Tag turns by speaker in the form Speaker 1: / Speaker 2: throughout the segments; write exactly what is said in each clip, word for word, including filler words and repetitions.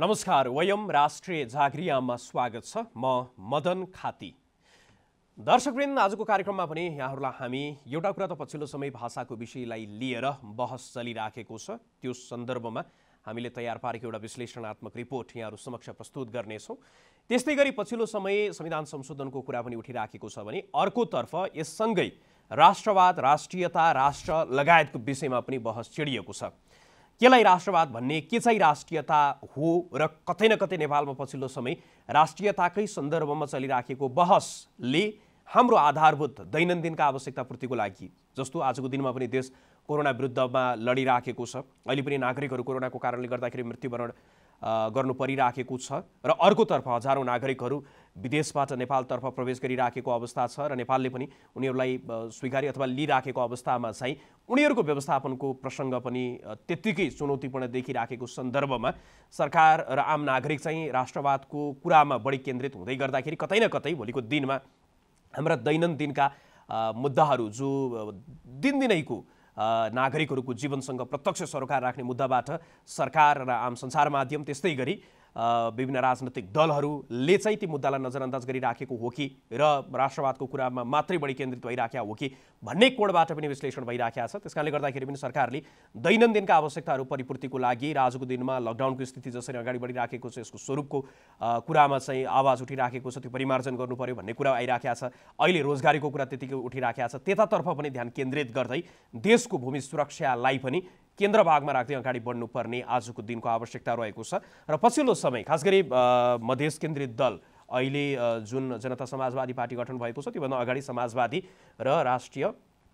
Speaker 1: नमस्कार, वयम राष्ट्रिय जागरियामा स्वागत छ। म मदन खाती। दर्शकवृन्द, आजको कार्यक्रममा पनि यहाँहरूलाई हामी एउटा कुरा त पछिल्लो समय भाषाको विषयलाई लिएर बहस चलिराखेको छ, त्यो सन्दर्भमा हामीले तयार पारेको एउटा विश्लेषणात्मक रिपोर्ट यहाँहरू समक्ष प्रस्तुत गर्नेछौँ। त्यस्तै गरी पछिल्लो समय संविधान संशोधनको कुरा पनि उठिराखेको छ भने अर्कोतर्फ यससँगै राष्ट्रवाद, राष्ट्रियता, राष्ट्र लगायतको विषयमा पनि बहस छिडिएको छ। केलाई राष्ट्रवाद भन्ने, के चाहिँ राष्ट्रियता हो र कतै न कतै नेपालमा पछिल्लो समय राष्ट्रियताकै सन्दर्भमा चलिराखेको बहसले हाम्रो आधारभूत दैनन्दिनका आवश्यकतापूर्तिको लागि, जस्तो आजको दिनमा पनि देश कोरोना विरुद्धमा लडिराखेको छ, अहिले पनि नागरिकहरू कोरोनाको कारणले गर्दाखेरि मृत्युवरण गर्नु परिराखेको छ र अर्कोतर्फ हजारौँ नागरिकहरू विदेशबाट नेपालतर्फ प्रवेश गरिराखेको अवस्था छ र नेपालले पनि उनीहरूलाई स्वीकारी अथवा लिइराखेको अवस्थामा चाहिँ उनीहरूको व्यवस्थापनको प्रसङ्ग पनि त्यत्तिकै चुनौतीपूर्ण देखिराखेको सन्दर्भमा सरकार र आम नागरिक चाहिँ राष्ट्रवादको कुरामा बढी केन्द्रित हुँदै गर्दाखेरि कतै न कतै भोलिको दिनमा हाम्रा दैनन्दिनका मुद्दाहरू जो दिनदिनैको नागरिकहरूको जीवनसँग प्रत्यक्ष सरोकार राख्ने मुद्दाबाट सरकार र आम सञ्चार माध्यम त्यस्तै गरी विभिन्न राजनैतिक दलहरूले चाहिँ ती मुद्दालाई नजरअन्दाज गरिराखेको हो कि र राष्ट्रवादको कुरामा मात्रै बढी केन्द्रित भइराखेको हो कि भन्ने कोणबाट पनि विश्लेषण भइराखेको छ। त्यसकारणले गर्दाखेरि पनि सरकारले दैनन्दिनका आवश्यकताहरू परिपूर्तिको लागि र आजको दिनमा लकडाउनको स्थिति जसरी अगाडि बढिराखेको छ, यसको स्वरूपको कुरामा चाहिँ आवाज उठिराखेको छ, त्यो परिमार्जन गर्नु पर्यो भन्ने कुरा आइराखेको छ। अहिले रोजगारीको कुरा त्यतिकै उठिराखेको छ, त्यतातर्फ पनि ध्यान केन्द्रित गर्दै देशको भूमि सुरक्षालाई पनि केन्द्र भागमा राख्दै अगाडि बढ्नुपर्ने आजको दिनको आवश्यकता रहेको छ। र पछिल्लो समय खास गरी मधेस केन्द्रित दल अहिले जुन जनता समाजवादी पार्टी गठन भएको छ, त्योभन्दा अगाडि समाजवादी र राष्ट्रिय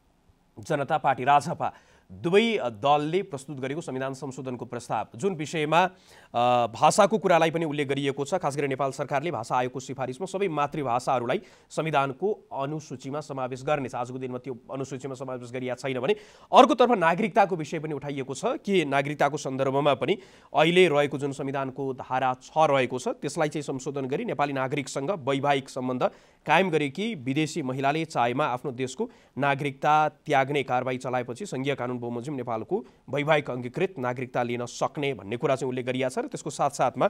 Speaker 1: जनता पार्टी राजपा दुवै दलले प्रस्तुत गरेको संविधान संशोधनको प्रस्ताव, जुन विषयमा भाषाको कुरालाई पनि उल्लेख गरिएको छ, खास गरी नेपाल सरकारले भाषा आयोगको सिफारिसमा सबै मातृभाषाहरूलाई संविधानको अनुसूचीमा समावेश गर्नेछ। आजको दिनमा त्यो अनुसूचीमा समावेश गरिएको छैन भने अर्कोतर्फ नागरिकताको विषय पनि उठाइएको छ कि नागरिकताको सन्दर्भमा पनि अहिले रहेको जुन संविधानको धारा छ रहेको छ, त्यसलाई चाहिँ संशोधन गरी नेपाली नागरिकसँग वैवाहिक सम्बन्ध कायम गरेकी विदेशी महिलाले चाहेमा आफ्नो देशको नागरिकता त्याग्ने कारबाही चलाएपछि संघीय कानुन बमोजिम नेपालको वैवाहिक अङ्गीकृत नागरिकता लिन सक्ने भन्ने कुरा चाहिँ उल्लेख गरिएको छ। र त्यसको साथसाथमा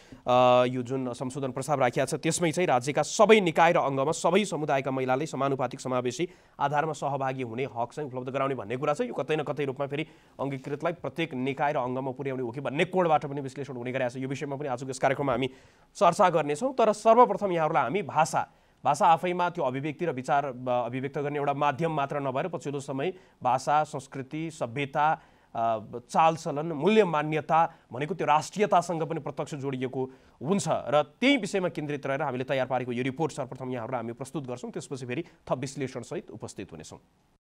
Speaker 1: यो जुन संशोधन प्रस्ताव राखिएको छ त्यसमै चाहिँ राज्यका सबै निकाय र अङ्गमा सबै समुदायका महिलाले समानुपातिक समावेशी आधारमा सहभागी हुने हक चाहिँ उपलब्ध गराउने भन्ने कुरा चाहिँ यो कतै न कतै रूपमा फेरि अङ्गीकृतलाई प्रत्येक निकाय र अङ्गमा पुर्याउने हो कि भन्ने कोणबाट पनि विश्लेषण हुने गरेको छ। यो विषयमा पनि आजको यस कार्यक्रममा हामी चर्चा गर्नेछौँ। तर सर्वप्रथम यहाँहरूलाई हामी भाषा भाषा आफैमा त्यो अभिव्यक्ति र विचार अभिव्यक्त गर्ने एउटा माध्यम मात्र नभएर पछिल्लो समय भाषा, संस्कृति, सभ्यता, चालचलन, मूल्य मान्यता भनेको त्यो राष्ट्रियतासँग पनि प्रत्यक्ष जोडिएको हुन्छ र त्यही विषयमा केन्द्रित रहेर हामीले तयार पारेको यो रिपोर्ट सर्वप्रथम यहाँहरूलाई हामी प्रस्तुत गर्छौँ, त्यसपछि फेरि थप विश्लेषणसहित उपस्थित हुनेछौँ।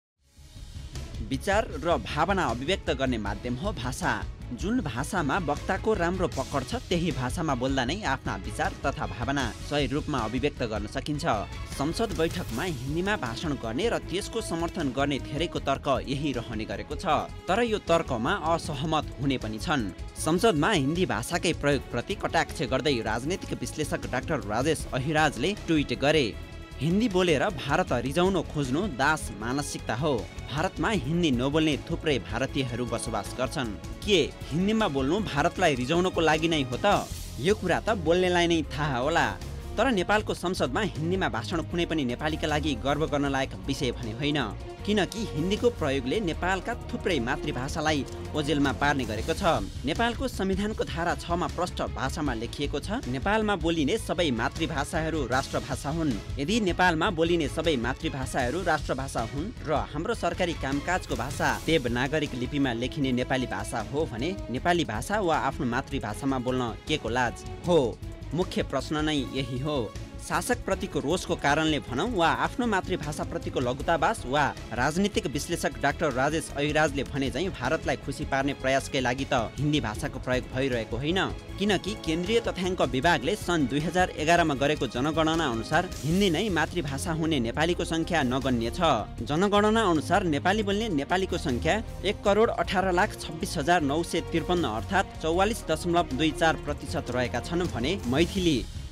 Speaker 2: विचार र भावना अभिव्यक्त गर्ने माध्यम हो भाषा। जुन भाषामा वक्ताको राम्रो पकड छ त्यही भाषामा बोल्दा नै आफ्ना विचार तथा भावना सही रूपमा अभिव्यक्त गर्न सकिन्छ। संसद बैठकमा हिन्दीमा भाषण गर्ने र त्यसको समर्थन गर्ने धेरैको तर्क यही रहने गरेको छ। तर यो तर्कमा असहमत हुने पनि छन्। संसदमा हिन्दी भाषाकै प्रयोगप्रति कटाक्ष गर्दै राजनीतिक विश्लेषक डाक्टर राजेश अहिराजले ट्विट गरे, हिन्दी बोलेर भारत रिजाउन खोज्नु दास मानसिकता हो। भारतमा हिन्दी नबोल्ने थुप्रै भारतीयहरू बसोबास गर्छन्। के हिन्दीमा बोल्नु भारतलाई रिजाउनको लागि नै हो त? यो कुरा त बोल्नेलाई नै थाहा होला। तर नेपालको संसदमा हिन्दीमा भाषण कुनै पनि नेपालीका लागि गर्व गर्न लायक विषय भने होइन, किनकि हिन्दीको प्रयोगले नेपालका थुप्रै मातृभाषालाई ओझेलमा पार्ने गरेको छ। नेपालको संविधानको धारा छ मा प्रष्ट भाषामा लेखिएको छ, नेपालमा बोलिने सबै मातृभाषाहरू राष्ट्रभाषा हुन्। यदि नेपालमा बोलिने सबै मातृभाषाहरू राष्ट्रभाषा हुन् र हाम्रो सरकारी कामकाजको भाषा देवनागरिक लिपिमा लेखिने नेपाली भाषा हो भने नेपाली भाषा वा आफ्नो मातृभाषामा बोल्न के को लाज हो? मुख्य प्रश्न नै यही हो। शासकप्रतिको रोषको कारणले भनौँ वा आफ्नो मातृभाषाप्रतिको लघुतावास वा राजनीतिक विश्लेषक डाक्टर राजेश अहिराजले भने चाहिँ भारतलाई खुसी पार्ने प्रयासकै लागि त हिन्दी भाषाको प्रयोग भइरहेको होइन, किनकि केन्द्रीय तथ्याङ्क विभागले सन् दुई हजार एघारमा गरेको जनगणना अनुसार हिन्दी नै मातृभाषा हुने नेपालीको सङ्ख्या नगण्य छ। जनगणना अनुसार नेपाली बोल्ने नेपालीको सङ्ख्या एक करोड अठार लाख छब्बिस हजार नौ सय त्रिपन्न अर्थात् चौवालिस दशमलव दुई चार प्रतिशत रहेका छन् भने मैथिली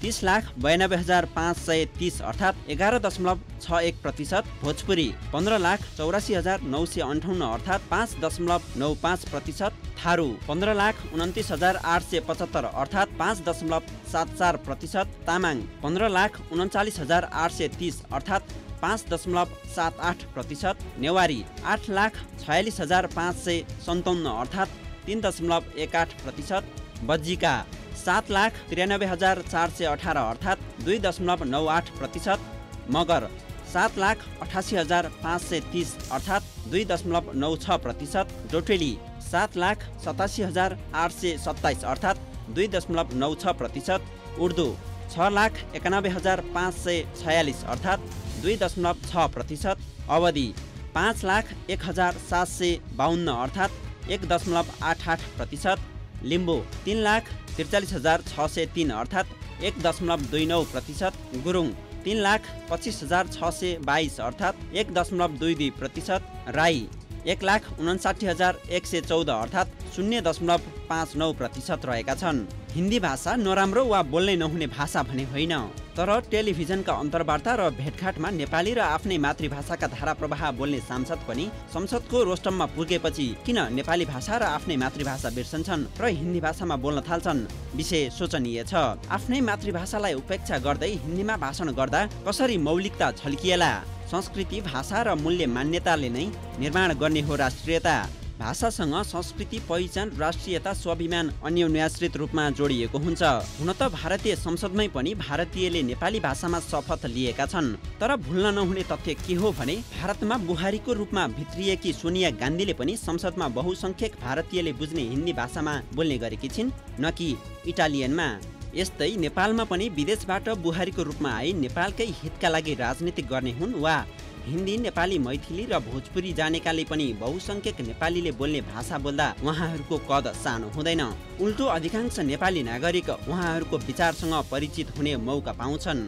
Speaker 2: तीस लाख बयानब्बे हजार पाँच सय तीस अर्थात् एघार दशमलव छ एक प्रतिशत, भोजपुरी पन्ध्र लाख चौरासी हजार नौ सय अन्ठाउन्न अर्थात् पाँच दशमलव नौ पाँच प्रतिशत, थारू पन्ध्र लाख उन्तिस हजार आठ सय पचहत्तर अर्थात् पाँच दशमलव सात चार प्रतिशत, तामाङ पन्ध्र लाख उन्चालिस हजार आठ सय तीस अर्थात् पाँच दशमलव सात आठ प्रतिशत, नेवारी आठ लाख छयालिस हजार पाँच सय सन्ताउन्न अर्थात् तीन दशमलव एक आठ प्रतिशत, बज्जिका सात लाख त्रियानब्बे हजार चार सय अठार अर्थात् दुई दशमलव नौ आठ प्रतिशत, मगर सात लाख अठासी हजार पाँच सय तिस अर्थात् दुई दशमलव नौ छ प्रतिशत, डोटेली सात लाख सतासी हजार आठ सय सत्ताइस अर्थात् दुई दशमलव नौ छ प्रतिशत, उर्दू छ लाख एकानब्बे हजार पाँच सय छयालिस अर्थात् दुई दशमलव छ प्रतिशत, अवधि पाँच लाख एक हजार सात सय बाहन्न अर्थात् एक दशमलव आठ आठ प्रतिशत, लिम्बू तीन लाख त्रिचालिस हजार छ सय तीन अर्थात् एक दशमलव दुई नौ प्रतिशत, गुरुङ तीन लाख पच्चिस हजार छ सय बाइस अर्थात् एक दशमलव दुई दुई प्रतिशत, राई एक लाख उन्साठी हजार एक सय चौध अर्थात् शून्य दशमलव पाँच नौ प्रतिशत रहेका छन्। हिन्दी भाषा नराम्रो वा बोल्नै नहुने भाषा भने होइन, तर टेलिभिजनका अन्तर्वार्ता र भेटघाटमा नेपाली र आफ्नै मातृभाषाका धारा प्रवाह बोल्ने सांसद पनि संसदको रोस्टममा पुगेपछि किन नेपाली भाषा र आफ्नै मातृभाषा बिर्सन्छन् र हिन्दी भाषामा बोल्न थाल्छन्? विषय सोचनीय छ। आफ्नै मातृभाषालाई उपेक्षा गर्दै हिन्दीमा भाषण गर्दा कसरी मौलिकता झल्किएला? संस्कृति, भाषा र मूल्य मान्यताले नै निर्माण गर्ने हो राष्ट्रियता। भाषासँग संस्कृति, पहिचान, राष्ट्रियता, स्वाभिमान अन्योन्याश्रित रूपमा जोडिएको हुन्छ। हुन त भारतीय संसदमै पनि भारतीयले नेपाली भाषामा शपथ लिएका छन्, तर भुल्न नहुने तथ्य के हो भने भारतमा बुहारीको रूपमा भित्रिएकी सोनिया गान्धीले पनि संसदमा बहुसंख्यक भारतीयले बुझ्ने हिन्दी भाषामा बोल्ने गरेकी छिन्, न कि इटालियनमा। यस्तै नेपालमा पनि विदेशबाट बुहारीको रूपमा आई नेपालकै हितका लागि राजनीति गर्ने हुन् वा हिन्दी, नेपाली, मैथिली र भोजपुरी जानेकाले पनि बहुसंख्यक नेपालीले बोल्ने भाषा बोल्दा उहाँहरूको कद सानो हुँदैन। उल्टो अधिकांश नेपाली नागरिक उहाँहरूको विचारसँग परिचित हुने मौका पाउँछन्।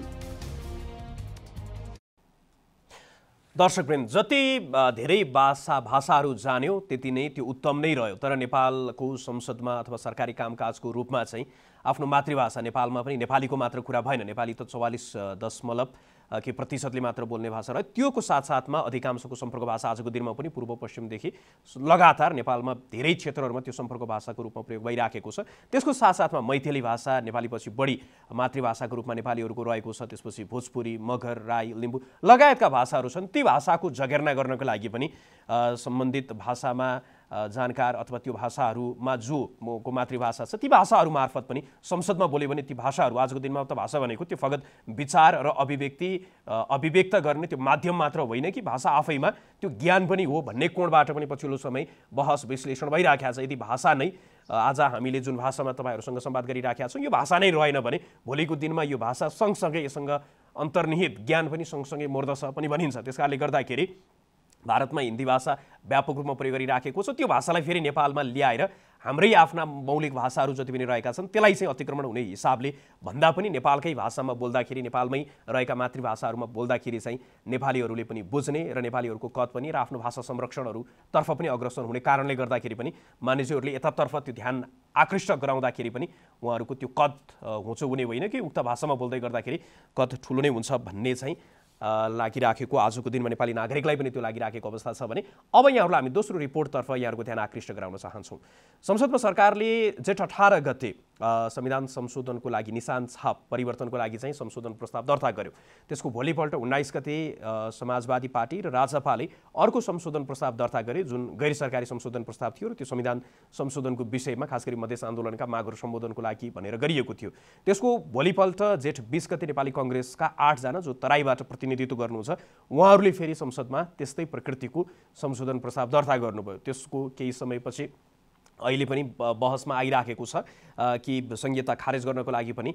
Speaker 1: दर्शकवृन्द, जति धेरै भाषा भाषाहरू जान्यो त्यति नै त्यो उत्तम नै रह्यो, तर नेपालको संसदमा अथवा सरकारी कामकाजको रूपमा चाहिँ आफ्नो मातृभाषा नेपालमा पनि नेपालीको मात्र कुरा भएन। नेपाली त चौवालिस दशमलव के प्रतिशतले मात्र बोल्ने भाषा रह्यो। त्योको साथसाथमा अधिकांशको सम्पर्क भाषा आजको दिनमा पनि पूर्व पश्चिमदेखि लगातार नेपालमा धेरै क्षेत्रहरूमा त्यो सम्पर्क भाषाको रूपमा प्रयोग भइराखेको छ। त्यसको साथसाथमा मैथिली भाषा नेपालीपछि बढी मातृभाषाको रूपमा नेपालीहरूको रहेको छ। त्यसपछि भोजपुरी, मगर, राई, लिम्बू लगायतका भाषाहरू छन्। ती भाषाको जगेर्ना गर्नको लागि पनि सम्बन्धित भाषामा जानकार अथवा त्यो भाषाहरूमा जो को मातृभाषा छ ती भाषाहरू मार्फत पनि संसदमा बोल्यो भने ती भाषाहरू आजको दिनमा त भाषा भनेको त्यो फगत विचार र अभिव्यक्ति अभिव्यक्त गर्ने त्यो माध्यम मात्र होइन कि भाषा आफैमा त्यो ज्ञान पनि हो भन्ने कोणबाट पनि पछिल्लो समय बहस विश्लेषण भइराखेको छ। यदि भाषा नै आज हामीले जुन भाषामा तपाईँहरूसँग संवाद गरिराखेका छौँ यो भाषा नै रहेन भने भोलिको दिनमा यो भाषा सँगसँगै यससँग अन्तर्निहित ज्ञान पनि सँगसँगै मर्दछ पनि भनिन्छ। त्यसकारणले गर्दाखेरि भारतमा हिन्दी भाषा व्यापक रूपमा प्रयोग गरिराखेको छ। त्यो भाषालाई फेरि नेपालमा ल्याएर हाम्रै आफ्ना मौलिक भाषाहरू जति पनि रहेका छन् त्यसलाई चाहिँ अतिक्रमण हुने हिसाबले भन्दा पनि नेपालकै भाषामा बोल्दाखेरि नेपालमै रहेका मातृभाषाहरूमा बोल्दाखेरि चाहिँ नेपालीहरूले पनि बुझ्ने र नेपालीहरूको कद पनि र आफ्नो भाषा संरक्षणहरूतर्फ पनि अग्रसर हुने कारणले गर्दाखेरि पनि मानिसहरूले यतातर्फ त्यो ध्यान आकृष्ट गराउँदाखेरि पनि उहाँहरूको त्यो कद होचो हुने होइन कि उक्त भाषामा बोल्दै गर्दाखेरि कद ठुलो नै हुन्छ भन्ने चाहिँ लागिराखेको आजको दिनमा नेपाली नागरिकलाई पनि त्यो लागिराखेको अवस्था छ भने अब यहाँहरूलाई हामी दोस्रो रिपोर्टतर्फ यहाँहरूको ध्यान आकृष्ट गराउन चाहन्छौँ। संसदमा सरकारले जेठ अठार गते संविधान संशोधनको लागि निशान छाप परिवर्तनको लागि चाहिँ संशोधन प्रस्ताव दर्ता गर्यो। त्यसको भोलिपल्ट उन्नाइस गते समाजवादी पार्टी र राजपाले अर्को संशोधन प्रस्ताव दर्ता गरे जुन गैर सरकारी संशोधन प्रस्ताव थियो र त्यो संविधान संशोधनको विषयमा खास गरी मधेस आन्दोलनका मागहरू सम्बोधनको लागि भनेर गरिएको थियो। त्यसको भोलिपल्ट जेठ बीस गते नेपाली कङ्ग्रेसका आठजना जो तराईबाट प्रतिनिधित्व गर्नुहुन्छ उहाँहरूले फेरि संसदमा त्यस्तै प्रकृतिको संशोधन प्रस्ताव दर्ता गर्नुभयो। त्यसको केही समयपछि अहिले पनि बहसमा आइराखेको छ कि संहिता खारेज गर्नको लागि पनि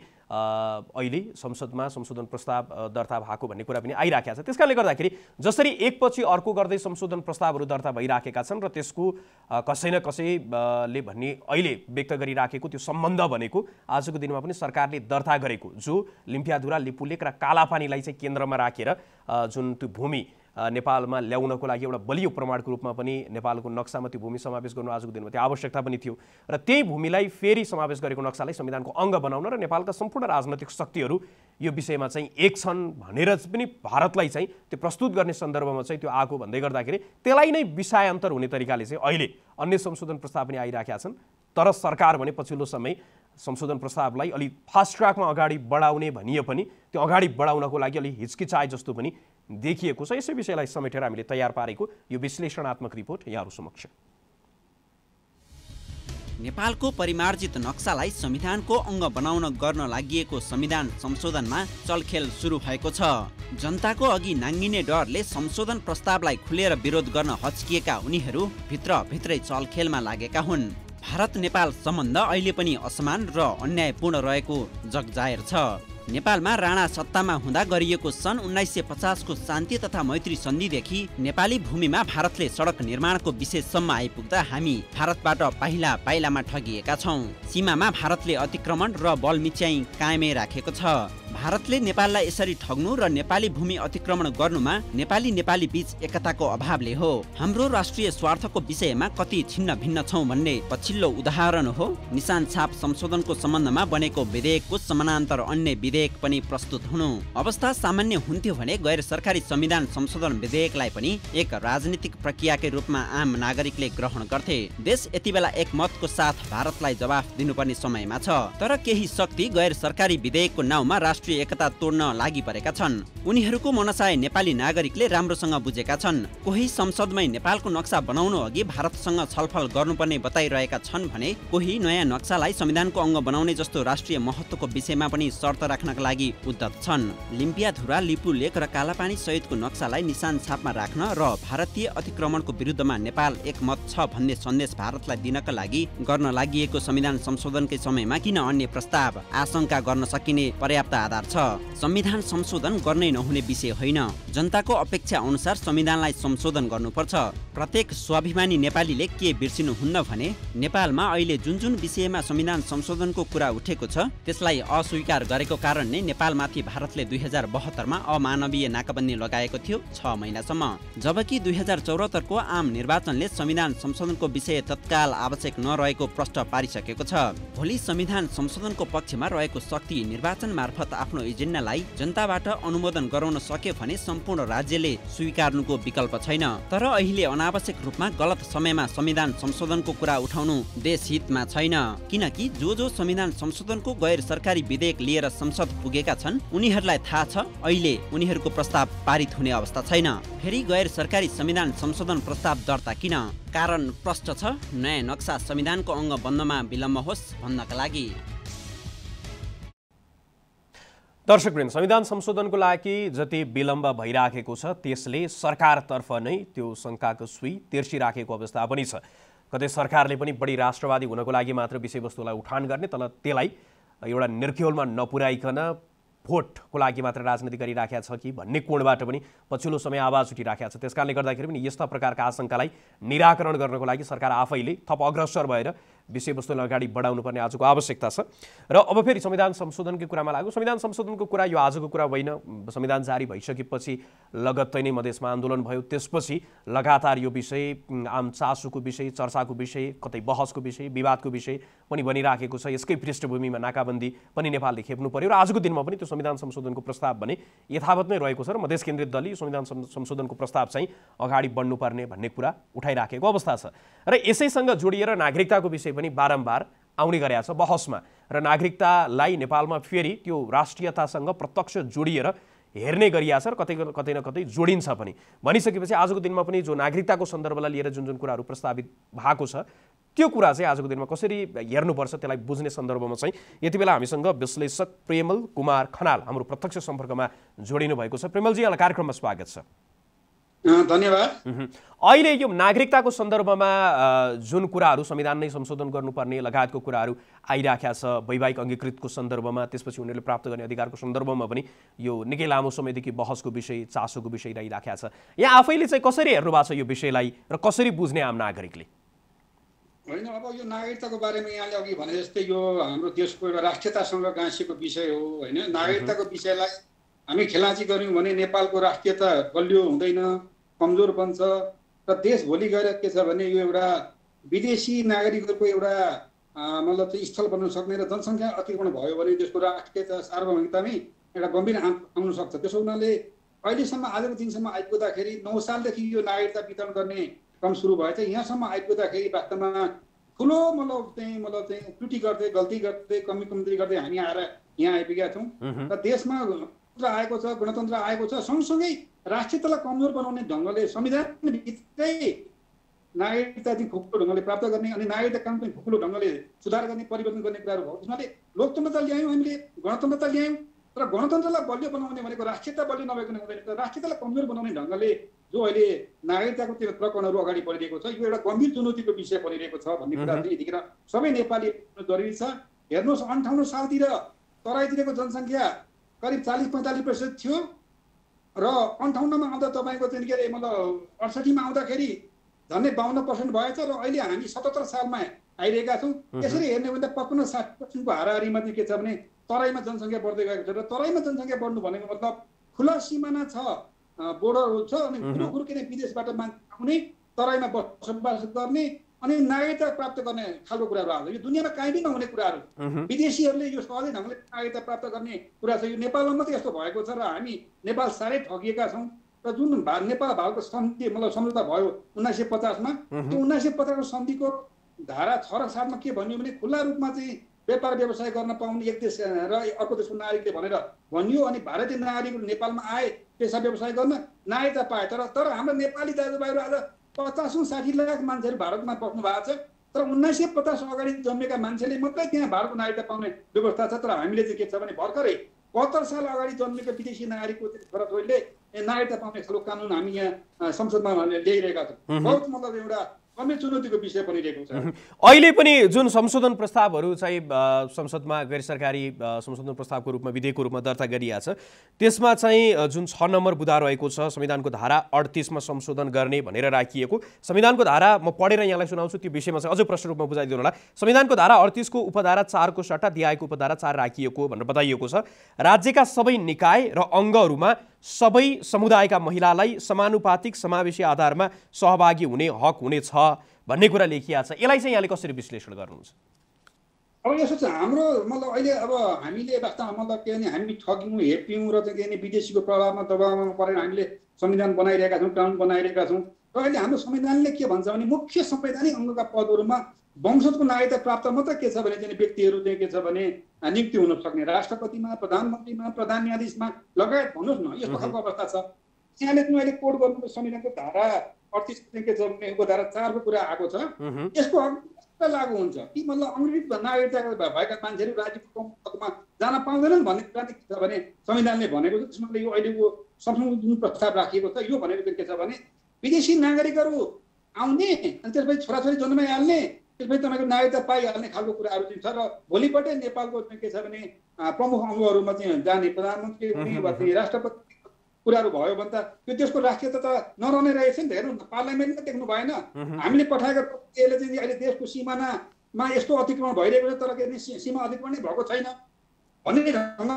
Speaker 1: अहिले संसदमा संशोधन प्रस्ताव दर्ता भएको भन्ने कुरा पनि आइराखेको छ। त्यसकारणले गर्दाखेरि जसरी एकपछि अर्को गर्दै संशोधन प्रस्तावहरू दर्ता भइराखेका छन् र त्यसको कसै न कसैले भन्ने अहिले व्यक्त गरिराखेको त्यो सम्बन्ध भनेको आजको दिनमा पनि सरकारले दर्ता गरेको जो लिम्पियाधुरा, लिपुलेक र कालापानीलाई चाहिँ केन्द्रमा राखेर जुन त्यो भूमि नेपालमा ल्याउनको लागि एउटा बलियो प्रमाणको रूपमा पनि नेपालको नक्सामा त्यो भूमि समावेश गर्नु आजको दिनमा त्यो आवश्यकता पनि थियो र त्यही भूमिलाई फेरि समावेश गरेको नक्सालाई संविधानको अङ्ग बनाउन र नेपालका सम्पूर्ण राजनैतिक शक्तिहरू यो विषयमा चाहिँ एक छन् भनेर पनि भारतलाई चाहिँ त्यो प्रस्तुत गर्ने सन्दर्भमा चाहिँ त्यो आएको भन्दै गर्दाखेरि त्यसलाई नै विषयान्तर हुने तरिकाले चाहिँ अहिले अन्य संशोधन प्रस्ताव पनि आइराखेका छन्। तर सरकार भने पछिल्लो समय संशोधन प्रस्तावलाई अलि फास्ट ट्र्याकमा अगाडि बढाउने भनिए पनि त्यो अगाडि बढाउनको लागि अलि हिचकिचाए जस्तो पनि देखिएको छ। यसै विषयलाई समेटेर हामीले तयार पारेको यो विश्लेषणात्मक रिपोर्ट यहाँहरू समक्ष।
Speaker 2: नेपालको परिमार्जित नक्सालाई संविधानको अङ्ग बनाउन गर्न लागिएको संविधान संशोधनमा चलखेल सुरु भएको छ। जनताको अघि नाङ्गिने डरले संशोधन प्रस्तावलाई खुलेर विरोध गर्न हच्किएका उनीहरू भित्र भित्रै चलखेलमा लागेका हुन्। भारत नेपाल सम्बन्ध अहिले पनि असमान र अन्यायपूर्ण रहेको जगजाहेर छ। नेपालमा राणा सत्तामा हुँदा गरिएको सन् उन्नाइस सय पचासको शान्ति तथा मैत्री सन्धिदेखि नेपाली भूमिमा भारतले सडक निर्माणको विषयसम्म आइपुग्दा हामी भारतबाट पाइला पाइलामा ठगिएका छौँ। सीमामा भारतले अतिक्रमण र बलमिच्याइ कायमै राखेको छ। भारतले नेपाललाई यसरी ठग्नु र नेपाली भूमि अतिक्रमण गर्नुमा नेपाली नेपाली बीच एकताको अभावले हो। हाम्रो राष्ट्रिय स्वार्थको विषयमा कति छिन्न भिन्न छौँ भन्ने पछिल्लो उदाहरण हो निशान छाप संशोधनको सम्बन्धमा बनेको विधेयकको समानान्तर अन्य विधेयक पनि प्रस्तुत हुनु। अवस्था सामान्य हुन्थ्यो भने गैर सरकारी संविधान संशोधन विधेयकलाई पनि एक राजनीतिक प्रक्रियाकै रूपमा आम नागरिकले ग्रहण गर्थे। देश यति बेला एक मतको साथ भारतलाई जवाफ दिनुपर्ने समयमा छ। तर केही शक्ति गैर सरकारी विधेयकको नाउँमा राष्ट्रिय एकता तोड्न लागि परेका छन्। उनीहरूको मनसाय नेपाली नागरिकले राम्रोसँग बुझेका छन्। कोही संसदमै नेपालको नक्सा बनाउनु अघि भारतसँग छलफल गर्नुपर्ने बताइरहेका छन् भने कोही नयाँ नक्सालाई संविधानको अङ्ग बनाउने जस्तो राष्ट्रिय महत्त्वको विषयमा पनि शर्त राख्नका लागि उद्धत छन्। लिम्पियाधुरा, लिपु लेक र कालापानी सहितको नक्सालाई निशान छापमा राख्न र भारतीय अतिक्रमणको विरुद्धमा नेपाल एकमत छ भन्ने सन्देश भारतलाई दिनका लागि गर्न लागि संविधान संशोधनकै समयमा किन अन्य प्रस्ताव आशंका गर्न सकिने पर्याप्त आधार छ। संविधान संशोधन गर्नै नहुने विषय होइन। जनताको अपेक्षा अनुसार संविधानलाई संशोधन गर्नुपर्छ। प्रत्येक स्वाभिमानी नेपालीले के बिर्सिनुहुन्न भने नेपालमा अहिले जुन जुन विषयमा संविधान संशोधनको कुरा उठेको छ त्यसलाई अस्वीकार गरेको कारण नै नेपालमाथि भारतले दुई हजार बहत्तरमा अमानवीय नाकाबन्दी लगाएको थियो छ महिनासम्म। जबकि दुई हजार चौहत्तरको आम निर्वाचनले संविधान संशोधनको विषय तत्काल आवश्यक नरहेको प्रष्ट पारिसकेको छ। भोलि संविधान संशोधनको पक्षमा रहेको शक्ति निर्वाचन मार्फत आफ्नो एजेन्डालाई जनताबाट अनुमोदन गराउन सक्यो भने सम्पूर्ण राज्यले स्वीकार्नुको विकल्प छैन। तर अहिले अनावश्यक रूपमा गलत समयमा संविधान संशोधनको कुरा उठाउनु देशहितमा छैन। किनकि जो जो संविधान संशोधनको गैर सरकारी विधेयक लिएर संसद पुगेका छन् उनीहरूलाई थाहा छ अहिले उनीहरूको प्रस्ताव पारित हुने अवस्था छैन। फेरि गैर सरकारी संविधान संशोधन प्रस्ताव दर्ता किन? कारण प्रष्ट छ, नयाँ नक्सा संविधानको अङ्ग बन्नमा विलम्ब होस् भन्नका लागि।
Speaker 1: दर्शकवृन्द, संविधान संशोधनको लागि जति विलम्ब भइराखेको छ त्यसले सरकारतर्फ नै त्यो शङ्काको सुई तेर्सिराखेको अवस्था पनि छ। कतै सरकारले पनि बढी राष्ट्रवादी हुनको लागि मात्र विषयवस्तुलाई उठान गर्ने तर त्यसलाई एउटा निर्क्युलमा नपुर्याइकन भोटको लागि मात्र राजनीति गरिराखेको छ कि भन्ने कोणबाट पनि पछिल्लो समय आवाज उठिराखेको छ। त्यसकारणले गर्दाखेरि पनि यस्ता प्रकारका आशंकालाई निराकरण गर्नको लागि सरकार आफैले थप अग्रसर भएर विषयवस्तुलाई अगाडि बढाउनु पर्ने आजको आवश्यकता छ। र अब फेरि संविधान संशोधनको कुरामा लाग्यो। संविधान संशोधनको कुरा यो आजको कुरा होइन। संविधान जारी भइसकेपछि लगत्तै नै मधेसमा आन्दोलन भयो। त्यसपछि लगातार यो विषय आम चासोको विषय, चर्चाको विषय, कतै बहसको विषय, विवादको विषय पनि बनिराखेको छ। यसकै पृष्ठभूमिमा नाकाबन्दी पनि नेपालले खेप्नु पर्यो र आजको दिनमा पनि त्यो संविधान संशोधनको प्रस्ताव भने यथावत नै रहेको छ र मधेस केन्द्रित दलले संविधान संशोधनको प्रस्ताव चाहिँ अगाडि बढ्नुपर्ने भन्ने कुरा उठाइराखेको अवस्था छ। र यसैसँग जोडिएर नागरिकताको विषय पनि बारम्बार आउने गरेको छ बहसमा र नागरिकतालाई नेपालमा फेरि त्यो राष्ट्रियतासँग प्रत्यक्ष जोडिएर हेर्ने गरिएको छ र कतै कतै न कतै जोडिन्छ पनि। भनिसकेपछि आजको दिनमा पनि जो नागरिकताको सन्दर्भलाई लिएर जुन जुन कुराहरू प्रस्तावित भएको छ त्यो कुरा चाहिँ आजको दिनमा कसरी हेर्नुपर्छ त्यसलाई बुझ्ने सन्दर्भमा चाहिँ यति बेला हामीसँग विश्लेषक प्रेमल कुमार खनाल हाम्रो प्रत्यक्ष सम्पर्कमा जोडिनु भएको छ। प्रेमलजी, यहाँलाई कार्यक्रममा स्वागत छ।
Speaker 3: धन्यवाद।
Speaker 1: अहिले यो नागरिकताको सन्दर्भमा जुन कुराहरू संविधान नै संशोधन गर्नुपर्ने लगायतको कुराहरू आइराखेका छ वैवाहिक अङ्गीकृतको सन्दर्भमा, त्यसपछि उनीहरूले प्राप्त गर्ने अधिकारको सन्दर्भमा पनि यो निकै लामो समयदेखि बहसको विषय, चासोको विषय रहिराखेको छ। यहाँ आफैले चाहिँ कसरी हेर्नु भएको छ यो विषयलाई र कसरी बुझ्ने आम नागरिकले?
Speaker 3: होइन, अब यो नागरिकताको बारेमा यहाँले अघि भने जस्तै यो हाम्रो देशको एउटा राष्ट्रियतासँग गाँसिएको विषय हो। होइन, नागरिकताको विषयलाई हामी खेलाची गऱ्यौँ भने नेपालको राष्ट्रियता बलियो हुँदैन, कमजोर बन्छ र देश भोलि गएर के छ भने यो एउटा विदेशी नागरिकहरूको एउटा मतलब चाहिँ स्थल बन्न सक्ने र जनसङ्ख्या अतिक्रमण भयो भने त्यसको राष्ट्रियता सार्वभौमिकतामै एउटा गम्भीर आउन सक्छ। त्यसो हुनाले अहिलेसम्म आजको दिनसम्म आइपुग्दाखेरि नौ सालदेखि यो नागरिकता वितरण गर्ने क्रम सुरु भएछ। यहाँसम्म आइपुग्दाखेरि वास्तवमा ठुलो मतलब चाहिँ मतलब चाहिँ त्रुटि गर्दै गल्ती गर्दै कमी कमजोरी गर्दै हामी आएर यहाँ आइपुगेका छौँ र देशमा आएको छ, गणतन्त्र आएको छ, सँगसँगै राष्ट्रियतालाई कमजोर बनाउने ढङ्गले संविधानभित्रै नागरिकता चाहिँ खुकुलो ढङ्गले प्राप्त गर्ने अनि नागरिकता कानुन पनि खुकुलो ढङ्गले सुधार गर्ने परिवर्तन गर्ने कुराहरू भयो। त्यसमाले लोकतन्त्रता ल्यायौँ, हामीले गणतन्त्रता ल्यायौँ तर गणतन्त्रलाई बलियो बनाउने भनेको राष्ट्रियता बलियो नभएको हुँदैन, तर राष्ट्रियतालाई कमजोर बनाउने ढङ्गले जो अहिले नागरिकताको त्यो प्रकरणहरू अगाडि बढिरहेको छ यो एउटा गम्भीर चुनौतीको विषय बनिरहेको छ भन्ने कुरा चाहिँ यतिखेर सबै नेपाली जरुरी छ। हेर्नुहोस् अन्ठाउन्न सालतिर तराईतिरको जनसङ्ख्या करिब चालिस पैँतालिस प्रतिशत थियो र अन्ठाउन्नमा आउँदा तपाईँको चाहिँ के अरे मतलब अडसठीमा आउँदाखेरि झन्डै बाहन्न पर्सेन्ट भएछ र अहिले हामी सतहत्तर सालमा आइरहेका छौँ। त्यसरी हेर्ने हो भने त पचपन्न साठी पर्सेन्टको हाराहारीमा चाहिँ के छ भने तराईमा जनसङ्ख्या बढ्दै गएको छ र तराईमा जनसङ्ख्या बढ्नु भनेको मतलब खुला सिमाना छ, बोर्डरहरू छ अनि कुरो कुरो किन विदेशबाट मान्छे आउने तराईमा बसोबास गर्ने अनि नागरिकता प्राप्त गर्ने खालको कुराहरू आउँछ। यो दुनियाँमा काहीँ पनि नहुने कुराहरू विदेशीहरूले यो सहजै ढङ्गले नागरिकता प्राप्त गर्ने कुरा छ। यो नेपालमा मात्रै यस्तो भएको छ र हामी नेपाल साह्रै ठगिएका छौँ र जुन नेपाल भारतको सन्धि मतलब सम्झौता भयो उन्नाइस सय पचासमा त्यो उन्नाइस सय पचासको सन्धिको धारा छ र सातमा के भनियो भने खुल्ला रूपमा चाहिँ व्यापार व्यवसाय गर्न पाउने एक देश र अर्को देशको नागरिकले भनेर भनियो अनि भारतीय नागरिकहरू नेपालमा आए पेसा व्यवसाय गर्न नागरिकता पाए। तर तर हाम्रो नेपाली दाजुभाइहरू आज पचासौँ साठी लाख मान्छेहरू भारतमा बस्नु भएको छ तर उन्नाइस सय पचास अगाडि जन्मेका मान्छेले मात्रै त्यहाँ भारतको नागरिकता पाउने व्यवस्था छ। तर हामीले चाहिँ के छ भने भर्खरै बहत्तर साल अगाडि जन्मेको विदेशी नागरिकको छोराछोरीले नागरिकता पाउने खालको कानुन हामी यहाँ संसदमा ल्याइरहेका छौँ। बहुत मतलब एउटा गम्भीर चुनौतीको विषय बनिरहेको छ।
Speaker 1: अहिले पनि जुन संशोधन प्रस्तावहरू चाहिँ संसदमा गैर सरकारी संशोधन प्रस्तावको रूपमा विधेयकको रूपमा दर्ता गरिएको छ त्यसमा चाहिँ जुन छ नम्बर बुँदा रहेको छ संविधानको धारा अडतिसमा संशोधन गर्ने भनेर राखिएको संविधानको धारा म पढेर यहाँलाई सुनाउँछु त्यो विषयमा चाहिँ अझै प्रश्न रूपमा बुझाइदिनु होला। संविधानको धारा अडतिसको उपधारा चारको सट्टा दिआएको उपधारा चार राखिएको भनेर बताइएको छ राज्यका सबै निकाय र अङ्गहरूमा सबै समुदायका महिलालाई समानुपातिक समावेशी आधारमा सहभागी हुने हक हुनेछ भन्ने कुरा लेखिएको छ। यसलाई चाहिँ यहाँले कसरी विश्लेषण गर्नुहुन्छ?
Speaker 3: अब यसो छ हाम्रो मतलब अहिले अब हामीले वास्तवमा मतलब के भने हामी ठग्यौँ हेप्यौँ र चाहिँ के भने विदेशीको प्रभावमा दबावमा परेर हामीले संविधान बनाइरहेका छौँ, कानुन बनाइरहेका छौँ र अहिले हाम्रो संविधानले के भन्छ भने मुख्य संवैधानिक अङ्गका पदहरूमा वंशजको नागरिकता प्राप्त मात्रै के छ भने चाहिँ व्यक्तिहरू चाहिँ के छ भने नियुक्ति हुन सक्ने राष्ट्रपतिमा, प्रधानमन्त्रीमा, प्रधान न्यायाधीशमा लगायत भन्नुहोस् न यस्तो खालको अवस्था छ। यहाँले चाहिँ अहिले कोड गर्नुको संविधानको धारा अडतिस के छ भने उपधारा चारको कुरा आएको छ यसको लागू हुन्छ कि मतलब अङ्ग्रेजी नागरिकता भएका मान्छेहरू राज्यको पदमा जान पाउँदैनन् भन्ने कुरा के छ भने संविधानले भनेको छ। त्यसमा यो अहिलेको संशोधन जुन प्रस्ताव राखिएको छ यो भनेको चाहिँ के छ भने विदेशी नागरिकहरू आउने अनि त्यसपछि छोराछोरी जन्माइहाल्ने त्यसपछि तपाईँको नागरिकता पाइहाल्ने खालको कुराहरू चाहिँ छ र भोलिपल्टै नेपालको चाहिँ के छ भने प्रमुख अङ्गहरूमा चाहिँ जाने प्रधानमन्त्री हुने वा चाहिँ राष्ट्रपति कुराहरू भयो भने त त्यो देशको राष्ट्रियता त नरहने रहेछ नि त। हेर्नु पार्लियामेन्टमा देख्नु भएन हामीले पठाएको यसले चाहिँ अहिले देशको सिमानामा यस्तो अतिक्रमण भइरहेको छ तर के सीमा अतिक्रमण नै भएको छैन भन्ने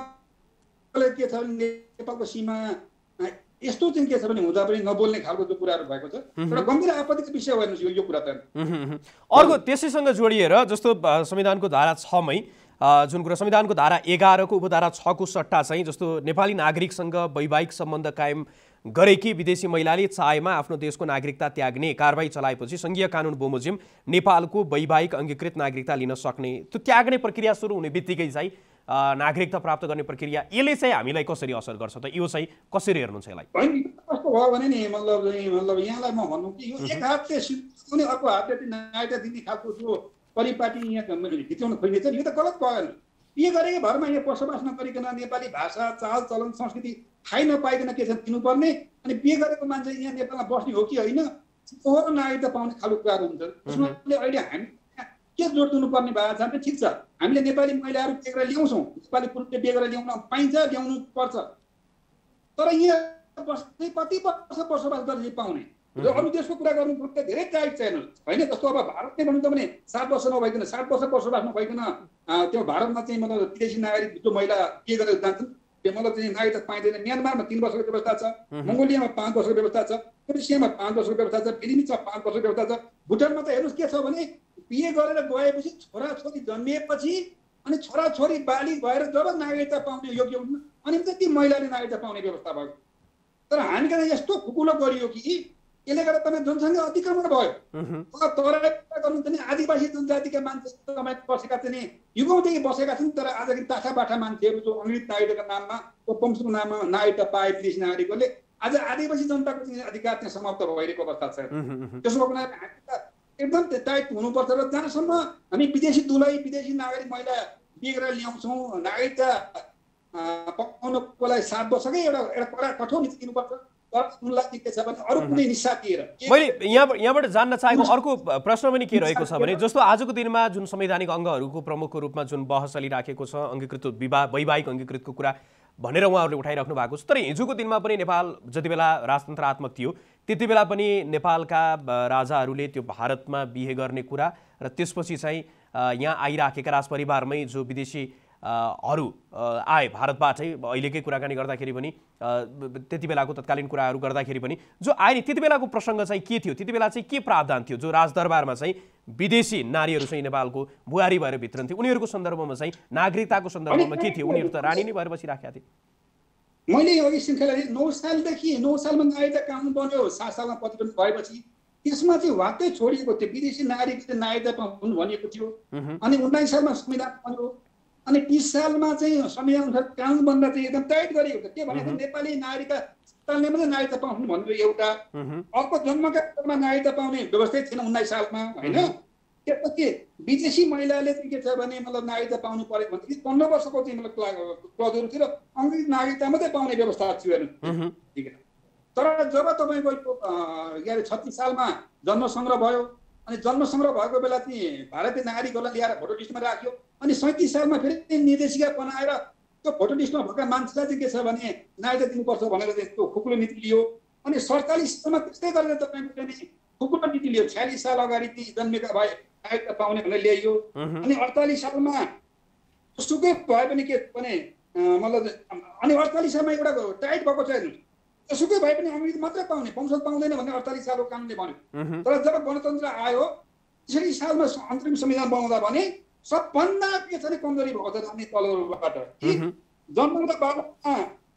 Speaker 3: ढङ्गले के छ भने नेपालको सीमा यस्तो चाहिँ के छ भने हुँदा पनि नबोल्ने खालको जो कुराहरू भएको छ एउटा गम्भीर आपत्तिको विषय होइन यो कुरा त।
Speaker 1: अर्को त्यसैसँग जोडिएर जस्तो संविधानको धारा छमै जुन कुरा संविधानको धारा एघारको उपधारा छको सट्टा चाहिँ जस्तो नेपाली नागरिकसँग वैवाहिक सम्बन्ध कायम गरेकी विदेशी महिलाले चाहेमा आफ्नो देशको नागरिकता त्याग्ने कारबाही चलाएपछि सङ्घीय कानुन बमोजिम नेपालको वैवाहिक अङ्गीकृत नागरिकता लिन सक्ने त्यो त्याग्ने प्रक्रिया सुरु हुने बित्तिकै चाहिँ नागरिकता प्राप्त गर्ने प्रक्रिया यसले चाहिँ हामीलाई कसरी असर गर्छ त? यो चाहिँ कसरी हेर्नुहुन्छ यसलाई?
Speaker 3: कस्तो भयो भने नि मतलब मतलब यहाँलाई म भन्नु कि यो एक हातले कुनै अर्को हातले नागरिकता दिने खालको जो परिपाटी यहाँ भित्राउन खोजिन्छ यो त गलत भएन। बिहे गरेकै भरमा यहाँ बसोबास नगरिकन नेपाली भाषा चाल चलन संस्कृति थाहै नपाइकन के छ दिनुपर्ने अनि बिहे गरेको मान्छे यहाँ नेपालमा बस्ने हो कि होइन ओहो नागरिकता पाउने खालको कुराहरू हुन्छ। त्यसले अहिले हामी के जोड दिनुपर्ने भएको छ भने ठिक छ हामीले नेपाली महिलाहरू बिहे गरेर ल्याउँछौँ, नेपाली पुरुषले बिहे गरेर ल्याउन पाइन्छ ल्याउनु पर्छ तर यहाँ बस्दै कति वर्ष बसोबास गरेर पाउने र अरू देशको कुरा गर्नु पर्दा धेरै टाइट छैन होइन। जस्तो अब भारतले भन्नु त भने सात वर्ष नभइकन सात वर्ष बसोबास नभइकन त्यो भारतमा चाहिँ मतलब विदेशी नागरिक जो महिला के गरेर जान्छन् मतलब चाहिँ नागरिकता पाइँदैन। म्यानमारमा तीन वर्षको व्यवस्था छ, मङ्गोलियामा पाँच वर्षको व्यवस्था छ, क्रोएसियामा पाँच वर्षको व्यवस्था छ, फिलिपिन्समा पाँच वर्षको व्यवस्था छ। भुटानमा त हेर्नुहोस् के छ भने बिहे गरेर गएपछि छोराछोरी जन्मिएपछि अनि छोराछोरी बाली भएर जब नागरिकता पाउने योग्य हुन् अनि त ती महिलाले नागरिकता पाउने व्यवस्था भयो। तर हामी कहाँ यस्तो खुकुलो गरियो कि यसले गर्दा तपाईँ जनसङ्ख्या अतिक्रमण भयो। तराई गर्नुहुन्छ भने आदिवासी जनजातिका मान्छे तपाईँ बसेका चाहिँ युगौँदेखि बसेका छन्, तर आजको टाठा बाठा मान्छेहरू जो अङ्ग्रेज नागरिकताको नाममा वंशको नाममा नागरिकता पाए विदेशी नागरिकहरूले आज आदिवासी जनताको चाहिँ अधिकार चाहिँ समाप्त भइरहेको अवस्था छ। त्यसो भएको एकदम टाइट हुनुपर्छ र जहाँसम्म हामी विदेशी दुलै विदेशी नागरिक महिला बिहे गरेर ल्याउँछौँ, नागरिकता पाउनको लागि सात वर्षकै एउटा एउटा कडा कठोर नीति दिनुपर्छ।
Speaker 1: मैले यहाँ यहाँबाट जान्न चाहेको अर्को प्रश्न पनि के रहेको छ भने जस्तो आजको दिनमा जुन संवैधानिक अङ्गहरूको प्रमुखको रूपमा जुन बहस चलिराखेको छ अङ्गीकृत विवाह वैवाहिक अङ्गीकृतको कुरा भनेर उहाँहरूले उठाइराख्नु भएको छ, तर हिजोको दिनमा पनि नेपाल जति बेला राजतन्त्रात्मक थियो त्यति बेला पनि नेपालका राजाहरूले त्यो भारतमा बिहे गर्ने कुरा र त्यसपछि चाहिँ यहाँ आइराखेका राजपरिवारमै जो विदेशी हरू आए भारतबाटै अहिलेकै कुराकानी गर्दाखेरि पनि त्यति बेलाको तत्कालीन कुराहरू गर्दाखेरि पनि जो आए नि त्यति बेलाको प्रसङ्ग चाहिँ के थियो, त्यति बेला चाहिँ के प्रावधान थियो जो राजदरबारमा चाहिँ विदेशी नारीहरू चाहिँ नेपालको बुहारी भएर भित्रन्थे उनीहरूको सन्दर्भमा चाहिँ नागरिकताको सन्दर्भमा के थियो? उनीहरू त रानी नै भएर बसिराखेका थिए।
Speaker 3: मैले अघि श्रृङ्खला नौ सालदेखि नौ सालमा नागरिकता कानुन बन्यो, सात सालमा प्रतिबन्ध भएपछि त्यसमा चाहिँ वाक्कै छोडिएको थियो विदेशी नागरिकले नागरिकता हुनु भनिएको थियो। अनि उन्नाइस सालमा संविधान बन्यो अनि तीस सालमा चाहिँ संविधान अनुसार कानुन बन्दा चाहिँ एकदम टाइट गरिएको थियो। के भनेको नेपाली नागरिकता सन्तानले मात्रै नागरिकता पाउनु भनेर एउटा, अर्को जन्मका रूपमा नागरिकता पाउने व्यवस्थै थिएन उन्नाइस सालमा होइन। त्यसपछि विदेशी महिलाले चाहिँ के छ भने मतलब नागरिकता पाउनु पर्यो भनेदेखि पन्ध्र वर्षको चाहिँ मतलब क्लजहरू थियो र अङ्ग्रेजी नागरिकता मात्रै पाउने व्यवस्था थियो हेर्नु, ठिक है। तर जब तपाईँको के अरे छत्तिस सालमा जन्म सङ्ग्रह भयो अनि जन्म सङ्ग्रह भएको बेला चाहिँ भारतीय नागरिकहरूलाई ल्याएर भोटर लिस्टमा राख्यो अनि सैँतिस सालमा फेरि निर्देशिका बनाएर त्यो भोटर लिस्टमा भएका मान्छेलाई चाहिँ के छ भने नागरिकता दिनुपर्छ भनेर चाहिँ त्यो खुकुलो नीति लियो। अनि सडचालिस सालमा त्यस्तै गरेर तपाईँको चाहिँ खुकुलो नीति लियो। छयालिस साल अगाडि जन्मेका भए नागरिकता पाउने भनेर ल्याइयो। अनि अडचालिस सालमा सुकै भए पनि के भने मतलब अनि अडचालिस सालमा एउटा टाइट भएको छ हेर्नु, सुकै भए पनि अङ्ग्रेजी मात्रै पाउने वंशज पाउँदैन भन्ने अडचालिस सालको कानुनले भन्यो। तर जब गणतन्त्र आयो त्यसरी सालमा अन्तरिम संविधान बनाउँदा भने सबभन्दा के छ भने कमजोरी भएको छ अनि तलबाट जन्मदा बाबुमा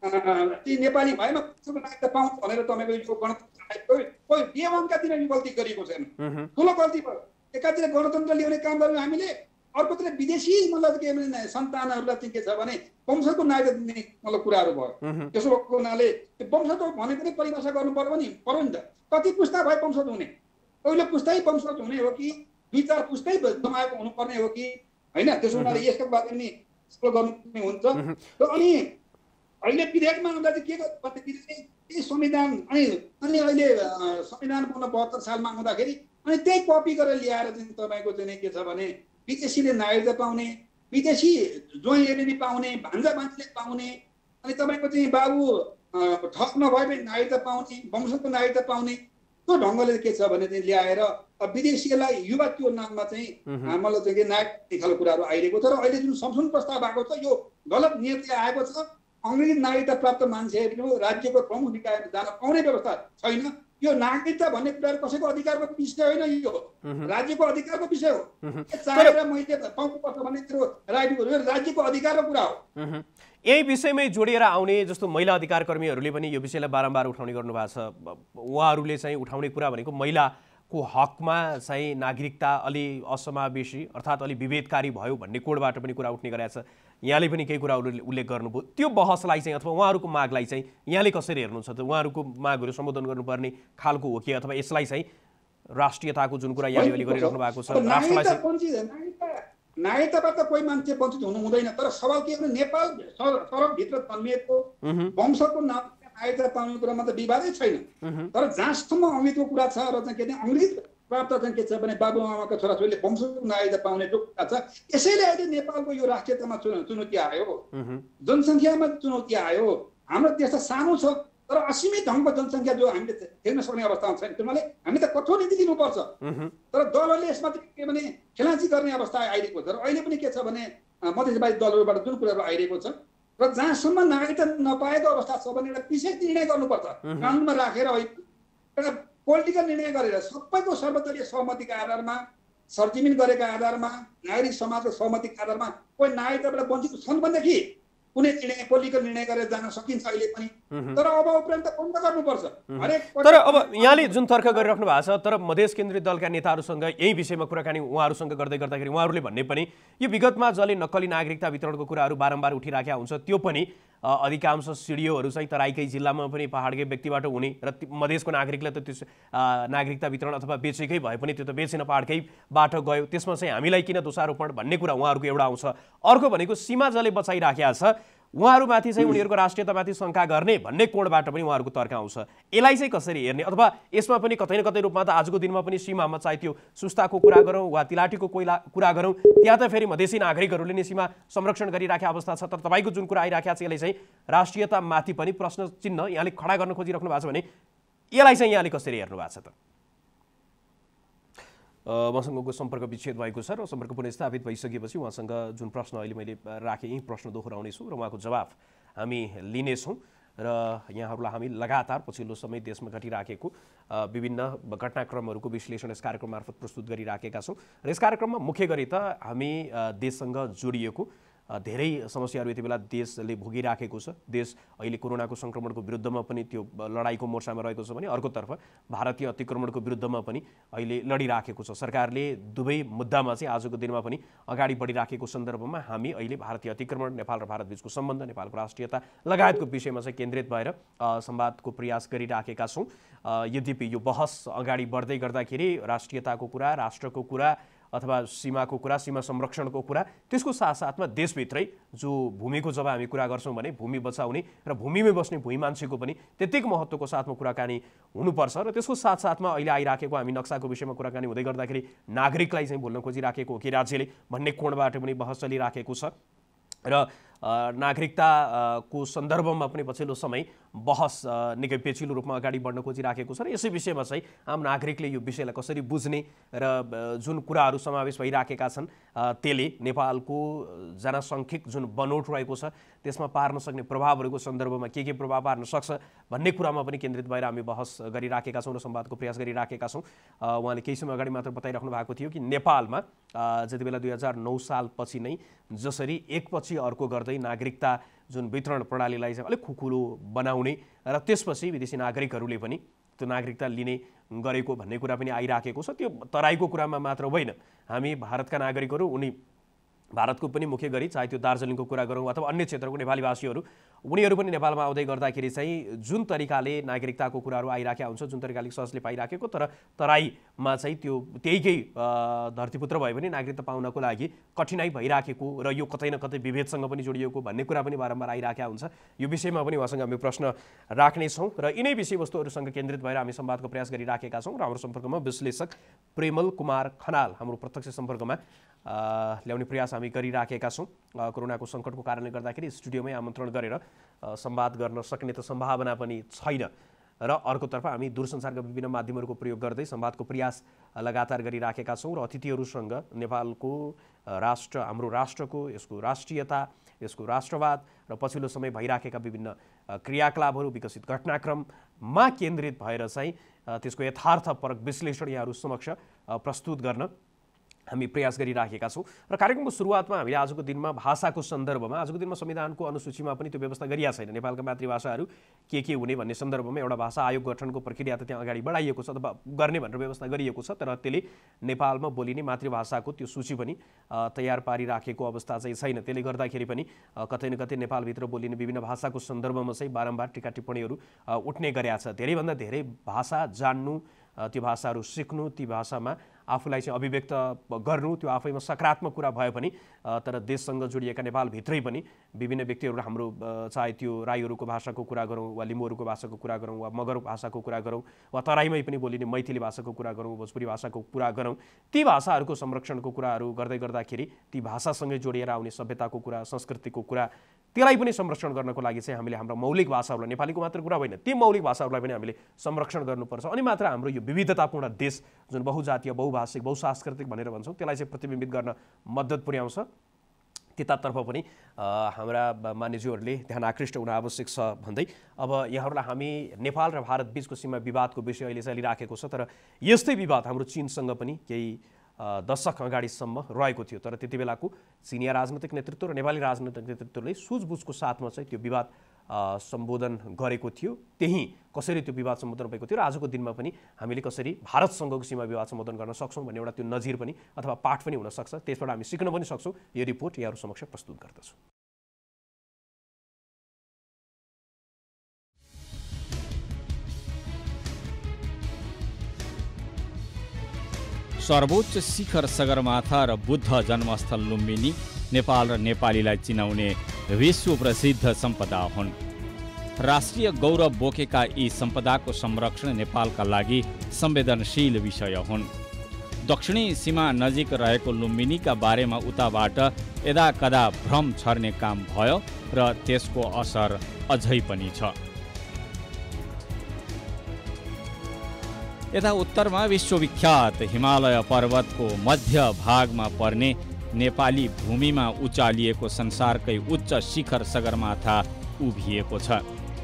Speaker 3: ती नेपाली भएमा नागरिकता पाउँछ भनेर तपाईँको यो गणतन्त्र कोही बेवानका दिन यो गल्ती गरिएको छैन, ठुलो गल्ती भयो। एकातिर गणतन्त्र ल्याउने काम गर्यौँ हामीले, अर्कोतिर विदेशी मतलब के भने सन्तानहरूलाई चाहिँ के छ भने वंशको नागरिकता दिने मतलब कुराहरू भयो। त्यसो भएको हुनाले वंशको भनेको नै परिभाषा गर्नु पर्यो नि पर्यो नि त। कति पुस्ता भए वंशज हुने, पहिलो पुस्तै वंशज हुने हो कि दुई चार पुस्तै जमाएको हुनुपर्ने हो कि होइन? त्यसो हुनाले यसको बारेमा नि गर्नुपर्ने हुन्छ। र अनि अहिले विधेयकमा आउँदा चाहिँ के गर्नु त्यही संविधान अनि अनि अहिले संविधान बन्न बहत्तर सालमा आउँदाखेरि अनि त्यही कपी गरेर ल्याएर चाहिँ तपाईँको चाहिँ के छ भने विदेशीले नागरिकता पाउने, विदेशी ज्वाइँले नि पाउने, भान्जा भान्जीले पाउने, अनि तपाईँको चाहिँ बाबु ठक नभए पनि नागरिकता पाउने, वंशको नागरिकता पाउने, त्यो ढङ्गले के छ भने चाहिँ ल्याएर विदेशीलाई युवा त्यो नाममा चाहिँ मलाई चाहिँ नागरिक खालको कुराहरू आइरहेको छ। र अहिले जुन संशोधन प्रस्ताव आएको छ यो गलत नियतले आएको छ। अङ्ग्रेजी नागरिकता प्राप्त मान्छेहरू राज्यको प्रमुख निकायमा जान पाउने व्यवस्था छैन। यो नागरिकता भन्ने कुराहरू कसैको अधिकारको विषय होइन, यो राज्यको अधिकारको विषय हो। चाहेर मैले पाउनुपर्छ भन्ने त्यो राज्यको अधिकारको कुरा हो।
Speaker 1: यही विषयमै जोडिएर आउने जस्तो महिला अधिकार कर्मीहरूले पनि यो विषयलाई बारम्बार उठाउने गर्नु भएको छ। उहाँहरूले चाहिँ उठाउने कुरा भनेको महिलाको हकमा चाहिँ नागरिकता अलि असमावेशी अर्थात् अलि विभेदकारी भयो भन्ने कोडबाट पनि कुरा उठ्ने गरेको छ। यहाँले पनि केही कुराहरू उल्लेख गर्नुभयो। त्यो बहसलाई चाहिँ अथवा उहाँहरूको मागलाई चाहिँ यहाँले कसरी हेर्नुहुन्छ त? उहाँहरूको मागहरू सम्बोधन गर्नुपर्ने खालको हो कि अथवा यसलाई चाहिँ राष्ट्रियताको जुन कुरा यहाँले अहिले गरिराख्नु भएको छ राष्ट्रलाई
Speaker 3: नागरिकताबाट कोही मान्छे वञ्चित हुनु हुँदैन। तर सवाल के भने नेपाल सरकारभित्र जन्मिएको वंशको नाम नागरिकता पाउने कुरामा त विवादै छैन। तर जहाँसम्म अङ्ग्रेजको कुरा छ र चाहिँ के अरे अङ्ग्रेज प्राप्त चाहिँ के छ भने बाबुआमाका छोराछोरीले वंशको नागरिकता पाउने जो कुरा छ यसैले अहिले नेपालको यो राष्ट्रियतामा चुनौती आयो, जनसङ्ख्यामा चुनौती आयो। हाम्रो देश त सानो छ तर असीमित ढङ्गको जनसङ्ख्या जो हामीले हेर्न सक्ने अवस्थामा छैन। त्यसले हामी त कठोर नीति दिनुपर्छ। तर दलहरूले यसमा के भने खेलाँची गर्ने अवस्था आइरहेको छ। र अहिले पनि के छ भने मधेसवादी दलहरूबाट जुन कुराहरू आइरहेको छ र जहाँसम्म नागरिकता नपाएको अवस्था छ भने एउटा विशेष निर्णय गर्नुपर्छ, कानुनमा राखेर होइन, एउटा पोलिटिकल निर्णय गरेर सबैको सर्वदलीय सहमतिका आधारमा, सरजिमिन गरेका आधारमा, नागरिक समाजको सहमतिका आधारमा कोही नागरिकताबाट वञ्चित छन् भनेदेखि कुनै निर्णय पोलिटिकल निर्णय गरेर जान सकिन्छ अहिले पनि। तर अब उपरान्त बन्द गर्नुपर्छ हरेक।
Speaker 1: तर अब यहाँले जुन तर्क गरिराख्नु भएको छ, तर मधेस केन्द्रित दलका नेताहरूसँग यही विषयमा कुराकानी उहाँहरूसँग गर्दै गर्दाखेरि उहाँहरूले भन्ने पनि यो विगतमा जसले नक्कली नागरिकता वितरणको कुराहरू बारम्बार उठिराखेका हुन्छ त्यो पनि अधिकांश सिडिओहरू चाहिँ तराईकै जिल्लामा पनि पहाडकै व्यक्तिबाट हुने र मधेसको नागरिकलाई त त्यो नागरिकता वितरण अथवा बेचेकै भए पनि त्यो त बेचेन, पहाडकैबाट गयो, त्यसमा चाहिँ हामीलाई किन दोषारोपण भन्ने कुरा उहाँहरूको एउटा आउँछ। अर्को भनेको सीमा जसले बचाइराखेका छ उहाँहरूमाथि चाहिँ उनीहरूको राष्ट्रियतामाथि शङ्का गर्ने भन्ने कोणबाट पनि उहाँहरूको तर्क आउँछ। यसलाई चाहिँ कसरी हेर्ने, अथवा यसमा पनि कतै न कतै रूपमा त आजको दिनमा पनि सीमामा चाहे त्यो सुस्ताको कुरा गरौँ वा तिलाटीको कोइला कुरा गरौँ, त्यहाँ त फेरि मधेसी नागरिकहरूले नै सीमा संरक्षण गरिराखेको अवस्था छ। तर तपाईँको जुन कुरा आइराखेको छ यसले चाहिँ राष्ट्रियतामाथि पनि प्रश्न चिन्ह यहाँले खडा गर्न खोजिराख्नु भएको छ भने यसलाई चाहिँ यहाँले कसरी हेर्नु भएको छ त? मसँगको सम्पर्क विच्छेद भएको छ र सम्पर्क पुनर्स्थापित भइसकेपछि उहाँसँग जुन प्रश्न अहिले मैले राखेँ यही प्रश्न दोहोऱ्याउनेछु र उहाँको जवाफ हामी लिनेछौँ। र यहाँहरूलाई हामी लगातार पछिल्लो समय देशमा घटिराखेको विभिन्न घटनाक्रमहरूको विश्लेषण यस कार्यक्रम मार्फत प्रस्तुत गरिराखेका छौँ। र यस कार्यक्रममा मुख्य गरी त हामी देशसँग जोडिएको धेरै समस्याहरू यति बेला देशले भोगिराखेको छ। देश अहिले कोरोनाको सङ्क्रमणको विरुद्धमा पनि त्यो लडाइँको मोर्चामा रहेको छ भने अर्कोतर्फ भारतीय अतिक्रमणको विरुद्धमा पनि अहिले लडिराखेको छ। सरकारले दुवै मुद्दामा चाहिँ आजको दिनमा पनि अगाडि बढिराखेको सन्दर्भमा हामी अहिले भारतीय अतिक्रमण, नेपाल र भारत बीचको सम्बन्ध, नेपालको राष्ट्रियता लगायतको विषयमा चाहिँ केन्द्रित भएर संवादको प्रयास गरिराखेका छौँ। यद्यपि यो बहस अगाडि बढ्दै गर्दाखेरि राष्ट्रियताको कुरा, राष्ट्रको कुरा अथवा सीमाको कुरा, सीमा संरक्षणको कुरा, त्यसको साथसाथमा देशभित्रै जो भूमिको जब हामी कुरा गर्छौँ भने भूमि बचाउने र भूमिमै बस्ने भूमि मान्छेको पनि त्यत्तिकै महत्त्वको साथमा कुराकानी हुनुपर्छ। र त्यसको साथसाथमा अहिले आइराखेको हामी नक्साको विषयमा कुराकानी हुँदै गर्दाखेरि नागरिकलाई चाहिँ भुल्न खोजिराखेको हो कि राज्यले भन्ने कोणबाट पनि बहस चलिराखेको छ। र नागरिकताको सन्दर्भमा पनि पछिल्लो समय बहस निकै पेचिलो रूपमा अगाडि बढ्न खोजिराखेको छ। र यसै विषयमा चाहिँ आम नागरिकले यो विषयलाई कसरी बुझ्ने र जुन कुराहरू समावेश भइराखेका छन् त्यसले नेपालको जनसङ्ख्यिक जुन बनोट रहेको छ त्यसमा पार्न सक्ने प्रभावहरूको सन्दर्भमा के के प्रभाव पार्न सक्छ भन्ने कुरामा पनि केन्द्रित भएर हामी बहस गरिराखेका छौँ र संवादको प्रयास गरिराखेका छौँ। उहाँले केही समय अगाडि मात्र बताइराख्नु भएको थियो कि नेपालमा जति बेला दुई हजार नौ सालपछि नै जसरी एकपछि अर्को गर्दै नागरिकता जुन वितरण प्रणालीलाई चाहिँ अलिक खुकुलो बनाउने र त्यसपछि विदेशी नागरिकहरूले पनि त्यो नागरिकता लिने गरेको भन्ने कुरा पनि आइराखेको छ। त्यो तराईको कुरामा मात्र होइन, हामी भारतका नागरिकहरू उनी भारतको पनि मुख्य गरी चाहे त्यो दार्जिलिङको कुरा गरौँ अथवा अन्य क्षेत्रको नेपाली भाषीहरू उनीहरू पनि नेपालमा आउँदै गर्दाखेरि चाहिँ जुन तरिकाले नागरिकताको कुराहरू आइराखेका हुन्छ, जुन तरिकाले सहजले पाइराखेको, तर तराईमा चाहिँ त्यो त्यहीकै धरतीपुत्र भए पनि नागरिकता पाउनको लागि कठिनाइ भइराखेको र यो कतै न कतै विभेदसँग पनि जोडिएको भन्ने कुरा पनि बारम्बार आइराखेका हुन्छ। यो विषयमा पनि उहाँसँग हामी प्रश्न राख्नेछौँ र यिनै विषयवस्तुहरूसँग केन्द्रित भएर हामी संवादको प्रयास गरिराखेका छौँ। र हाम्रो सम्पर्कमा विश्लेषक प्रेमल कुमार खनाल हाम्रो प्रत्यक्ष सम्पर्कमा ल्याउने प्रयास हामी गरिराखेका छौँ। कोरोनाको सङ्कटको कारणले गर्दाखेरि स्टुडियोमै आमन्त्रण गरेर संवाद गर्न सक्ने त सम्भावना पनि छैन र अर्कोतर्फ हामी दूरसञ्चारका विभिन्न माध्यमहरूको प्रयोग गर्दै संवादको प्रयास लगातार गरिराखेका छौँ र अतिथिहरूसँग नेपालको राष्ट्र, हाम्रो राष्ट्रको, यसको राष्ट्रियता, यसको राष्ट्रवाद र पछिल्लो समय भइराखेका विभिन्न क्रियाकलापहरू, विकसित घटनाक्रममा केन्द्रित भएर चाहिँ त्यसको यथार्थपरक विश्लेषण यहाँहरू समक्ष प्रस्तुत गर्न हामी प्रयास गरिराखेका छौँ। र कार्यक्रमको सुरुवातमा हामीले आजको दिनमा भाषाको सन्दर्भमा, आजको दिनमा संविधानको अनुसूचीमा पनि त्यो व्यवस्था गरिएको छैन नेपालका मातृभाषाहरू के के हुने भन्ने सन्दर्भमा एउटा भाषा आयोग गठनको प्रक्रिया त त्यहाँ अगाडि बढाइएको छ अथवा गर्ने भनेर व्यवस्था गरिएको छ। तर त्यसले नेपालमा बोलिने मातृभाषाको त्यो सूची पनि तयार पारिराखेको अवस्था चाहिँ छैन। त्यसले गर्दाखेरि पनि कतै न कतै नेपालभित्र बोलिने विभिन्न भाषाको सन्दर्भमा चाहिँ बारम्बार टिका टिप्पणीहरू उठ्ने गरेका छ। धेरैभन्दा धेरै भाषा जान्नु, त्यो भाषाहरू सिक्नु, ती भाषामा आफूलाई चाहिँ अभिव्यक्त गर्नु त्यो आफैमा सकारात्मक कुरा भए पनि तर देशसँग जोडिएका नेपालभित्रै पनि विभिन्न व्यक्तिहरू, हाम्रो चाहे त्यो राईहरूको भाषाको कुरा गरौँ वा लिम्बूहरूको भाषाको कुरा गरौँ वा मगर भाषाको कुरा गरौँ वा तराईमै पनि बोलिने मैथिली भाषाको कुरा गरौँ, भोजपुरी भाषाको कुरा गरौँ, ती भाषाहरूको संरक्षणको कुराहरू गर्दै गर्दाखेरि ती भाषासँगै जोडिएर आउने सभ्यताको कुरा, संस्कृतिको कुरा, त्यसलाई पनि संरक्षण गर्नको लागि चाहिँ हामीले हाम्रो मौलिक भाषाहरूलाई, नेपालीको मात्र कुरा होइन, ती मौलिक भाषाहरूलाई पनि हामीले संरक्षण गर्नुपर्छ। अनि मात्र हाम्रो यो विविधतापूर्ण देश जुन बहुजातीय, बहुभाषिक, बहुसांस्कृतिक भनेर भन्छौँ त्यसलाई चाहिँ प्रतिबिम्बित गर्न मद्दत पुर्याउँछ। त्यतातर्फ पनि हाम्रा मान्यज्यूहरूले ध्यान आकृष्ट हुन आवश्यक छ भन्दै अब यहाँहरूलाई हामी नेपाल र भारत बीचको सीमा विवादको विषय अहिले चलिराखेको छ। तर यस्तै विवाद हाम्रो चीनसँग पनि केही दशक अगाडिसम्म रहेको थियो। तर त्यति बेलाको चिनिया राजनैतिक नेतृत्व र नेपाली राजनैतिक नेतृत्वले सुझबुझको साथमा चाहिँ त्यो विवाद सम्बोधन गरेको थियो। त्यही कसरी त्यो विवाद सम्बोधन भएको थियो र आजको दिनमा पनि हामीले कसरी भारतसँगको सीमा विवाद सम्बोधन गर्न सक्छौँ भन्ने एउटा त्यो नजिर पनि अथवा पाठ पनि हुनसक्छ। त्यसबाट हामी सिक्न पनि सक्छौँ। यो रिपोर्ट यहाँहरू समक्ष प्रस्तुत गर्दछु।
Speaker 4: सर्वोच्च शिखर सगरमाथा र बुद्ध जन्मस्थल लुम्बिनी नेपाल र नेपालीलाई चिनाउने विश्व प्रसिद्ध सम्पदा हुन्। राष्ट्रिय गौरव बोकेका यी सम्पदाको संरक्षण नेपालका लागि संवेदनशील विषय हुन्। दक्षिणी सीमा नजिक रहेको लुम्बिनीका बारेमा उताबाट यदाकदा भ्रम छर्ने काम भयो र त्यसको असर अझै पनि छ। यता उत्तरमा विश्वविख्यात हिमालय पर्वतको मध्य भागमा पर्ने नेपाली भूमिमा उचालिएको संसारकै उच्च शिखर सगरमाथा उभिएको छ।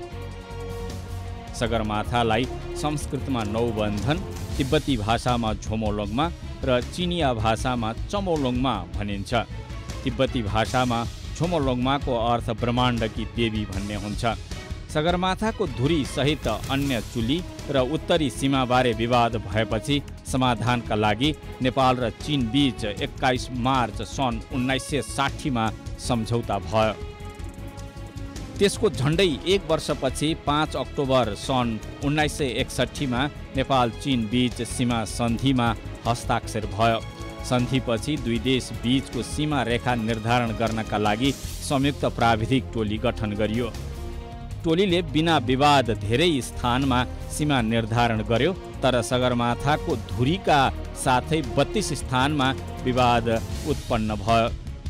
Speaker 4: सगरमाथालाई संस्कृतमा नौबन्धन, तिब्बती भाषामा झोमोलोङमा र चिनिया भाषामा चमोलोङमा भनिन्छ। तिब्बती भाषामा झोमोलोङमाको अर्थ ब्रह्माण्डकी देवी भन्ने हुन्छ। सगरमाथाको धुरी सहित अन्य चुली र उत्तरी सीमाबारे विवाद भएपछि समाधानका लागि नेपाल र चीन बीच एक्काइस मार्च सन् उन्नाइस सय साठीमा सम्झौता भयो। त्यसको झण्डै एक वर्षपछि पाँच अक्टोबर सन् उन्नाइस सय एकसट्ठीमा नेपाल चीन बीच सीमा सन्धिमा हस्ताक्षर भयो। सन्धिपछि दुई देश बीचको सीमा रेखा निर्धारण गर्नका लागि संयुक्त प्राविधिक टोली गठन गरियो। टोलीले बिना विवाद धेरै स्थानमा सीमा निर्धारण गर्यो। तर सगरमाथाको धुरीका साथै बत्तीस स्थानमा विवाद उत्पन्न भयो।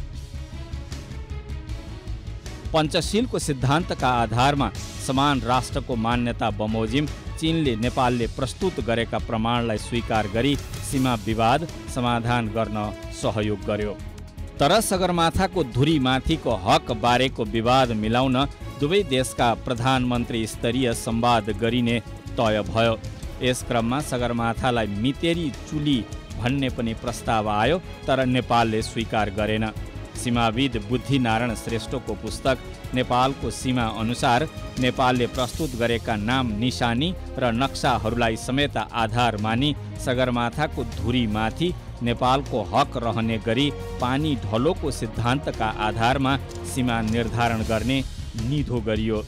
Speaker 4: पञ्चशीलको सिद्धान्तका आधारमा समान राष्ट्रको मान्यता बमोजिम चीनले नेपालले प्रस्तुत गरेका प्रमाणलाई स्वीकार गरी सीमा विवाद समाधान गर्न सहयोग गर्यो। तर सगरमाथाको धुरीमाथिको हक बारेको विवाद मिलाउन दुवै देशका प्रधानमन्त्री स्तरीय संवाद गरिने तय भयो। यस क्रममा सगरमाथालाई मितेरी चुली भन्ने पनि प्रस्ताव आयो, तर नेपालले स्वीकार गरेन। सीमाविद बुद्धिनारायण श्रेष्ठको पुस्तक नेपालको सीमा अनुसार नेपालले प्रस्तुत गरेका नाम निशानी र नक्साहरूलाई समेत आधार मानी सगरमाथाको धुरीमाथि नेपालको हक रहने गरी पानी ढलोको सिद्धान्तका आधारमा सीमा निर्धारण गर्ने निधो गरियो।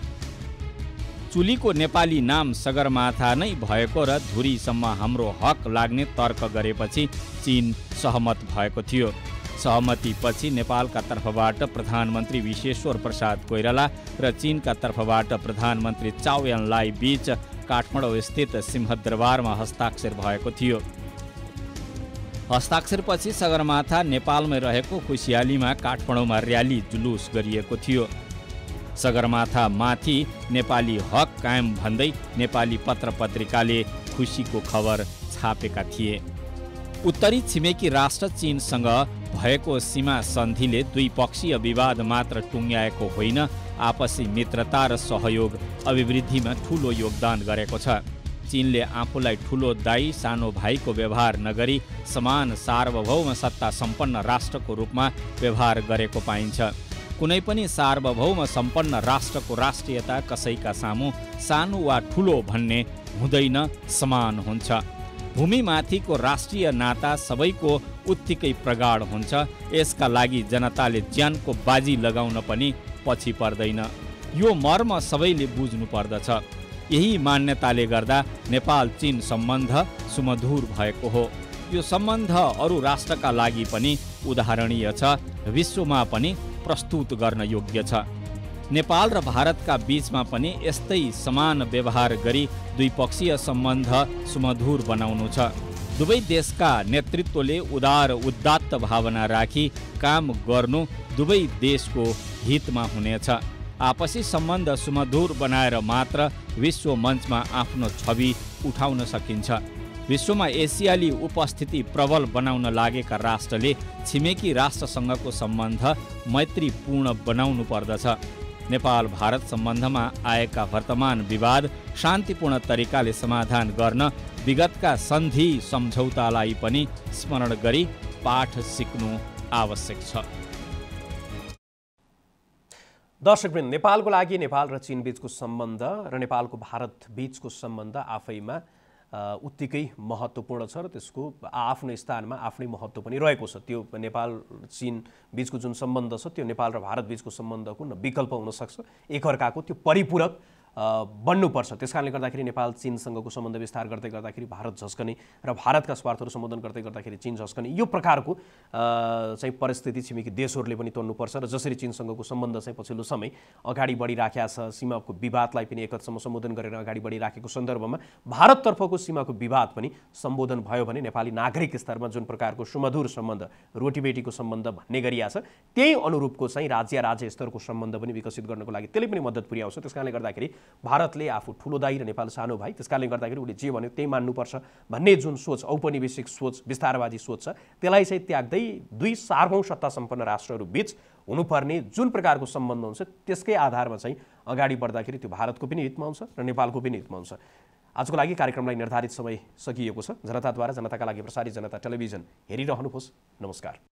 Speaker 4: चुलीको नेपाली नाम सगरमाथा नै भएको र धुरीसम्म हाम्रो हक लाग्ने तर्क गरेपछि चीन सहमत भएको थियो। सहमतिपछि नेपालका तर्फबाट प्रधानमन्त्री विश्वेश्वर प्रसाद कोइराला र चीनका तर्फबाट प्रधानमन्त्री चाउ एन लाई बीच काठमाडौँ स्थित सिंहदरबारमा हस्ताक्षर भएको थियो। हस्ताक्षरपछि सगरमाथा नेपालमै रहेको खुसियालीमा काठमाडौँमा र्याली जुलुस गरिएको थियो। सगरमाथा माथि नेपाली हक कायम भन्दै नेपाली पत्र पत्रिकाले खुसीको खबर छापेका थिए। उत्तरी छिमेकी राष्ट्र चीनसँग भएको सीमा सन्धिले द्विपक्षीय विवाद मात्र टुङ्ग्याएको होइन, आपसी मित्रता र सहयोग अभिवृद्धिमा ठूलो योगदान गरेको छ। चीनले आफूलाई ठूलो दाई सानो भाइको व्यवहार नगरी समान सार्वभौम सत्ता सम्पन्न राष्ट्रको रूपमा व्यवहार गरेको पाइन्छ। कुनै पनि सार्वभौम सम्पन्न राष्ट्रको राष्ट्रियता कसैका सामु सानो वा ठूलो भन्ने हुँदैन, समान हुन्छ। भूमिमाथिको राष्ट्रिय नाता सबैको उत्तिकै प्रगाढ हुन्छ। यसका लागि जनताले ज्यानको बाजी लगाउन पनि पछि पर्दैन। यो मर्म सबैले बुझ्नु पर्दछ। यही मान्यताले गर्दा नेपाल चीन सम्बन्ध सुमधुर भएको हो। यो सम्बन्ध अरू राष्ट्रका लागि पनि उदाहरणीय छ, विश्वमा पनि प्रस्तुत गर्न योग्य छ। नेपाल र भारतका बीचमा पनि यस्तै समान व्यवहार गरी द्विपक्षीय सम्बन्ध सुमधुर बनाउनु छ। दुवै देशका नेतृत्वले उदार उदात्त भावना राखी काम गर्नु दुवै देशको हितमा हुनेछ। आपसी सम्बन्ध सुमधुर बनाएर मात्र विश्व मञ्चमा आफ्नो छवि उठाउन सकिन्छ। विश्वमा एसियाली उपस्थिति प्रबल बनाउन लागेका राष्ट्रले छिमेकी राष्ट्रसँगको सम्बन्ध मैत्रीपूर्ण बनाउनु पर्दछ। नेपाल भारत सम्बन्धमा आएका वर्तमान विवाद शान्तिपूर्ण तरिकाले समाधान गर्न विगतका सन्धि सम्झौतालाई पनि स्मरण गरी पाठ सिक्नु आवश्यक छ।
Speaker 1: दर्शकवृन्द, नेपालको लागि नेपाल र चीन बीचको सम्बन्ध र नेपालको भारत बीचको सम्बन्ध आफैमा उत्तिकै महत्त्वपूर्ण छ र त्यसको आफ्नो स्थानमा आफ्नै महत्त्व पनि रहेको छ। त्यो नेपाल चीन बीचको जुन सम्बन्ध छ त्यो नेपाल र भारत बीचको सम्बन्धको न विकल्प हुन सक्छ, एकअर्काको त्यो परिपूरक बन्नुपर्छ। त्यसकारणले गर्दाखेरि नेपाल चीनसँगको सम्बन्ध विस्तार गर्दै गर्दाखेरि भारत झस्कने र भारतका स्वार्थहरू सम्बोधन गर्दै गर्दाखेरि चीन झस्कने यो प्रकारको चाहिँ परिस्थिति छिमेकी देशहरूले पनि तोड्नुपर्छ र जसरी चीनसँगको सम्बन्ध चाहिँ पछिल्लो समय अगाडि बढिराखेको छ, सीमाको विवादलाई पनि एकहदसम्म सम्बोधन गरेर अगाडि बढिराखेको सन्दर्भमा भारततर्फको सीमाको विवाद पनि सम्बोधन भयो भने नेपाली नागरिक स्तरमा जुन प्रकारको सुमधुर सम्बन्ध, रोटीबेटीको सम्बन्ध भन्ने गरिएको छ त्यही अनुरूपको चाहिँ राज्य राज्य स्तरको सम्बन्ध पनि विकसित गर्नको लागि त्यसले पनि मद्दत पुर्याउँछ। त्यसकारणले गर्दाखेरि भारतले आफू ठुलो दाइ र नेपाल सानो भाइ, त्यसकारणले गर्दाखेरि उसले जे भन्यो त्यही मान्नुपर्छ भन्ने जुन सोच, औपनिवेशिक सोच, विस्तारवादी सोच छ त्यसलाई चाहिँ त्याग्दै दुई सार्वभौम सत्ता सम्पन्न राष्ट्रहरू बीच हुनुपर्ने जुन प्रकारको सम्बन्ध हुन्छ त्यसकै आधारमा चाहिँ अगाडि बढ्दाखेरि त्यो भारतको पनि हितमा हुन्छ र नेपालको पनि हितमा हुन्छ। आजको लागि कार्यक्रमलाई निर्धारित समय सकिएको छ। जनताद्वारा जनताका लागि प्रसारित जनता टेलिभिजन हेरिरहनुहोस्। नमस्कार।